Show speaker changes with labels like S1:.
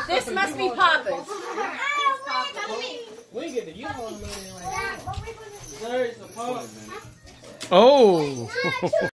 S1: This must be Papa's.
S2: We get the U-Haul money right now.
S3: Oh.